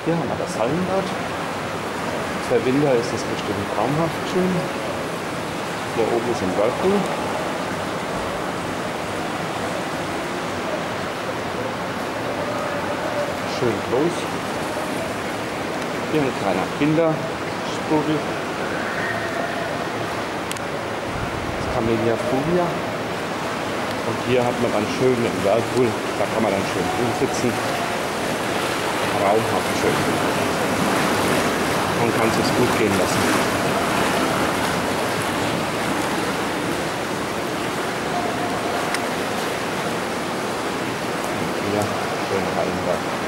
Hier haben wir das Hallenbad. Für Winter ist das bestimmt traumhaft schön. Hier oben ist ein Whirlpool. Schön groß. Hier ein kleiner Kindersprudel. Das Camellia Fuvia. Und hier hat man dann schön im Whirlpool, da kann man dann schön drin sitzen. Traumhaft schön. Man kann es sich gut gehen lassen. Und hier schön Hallenbad.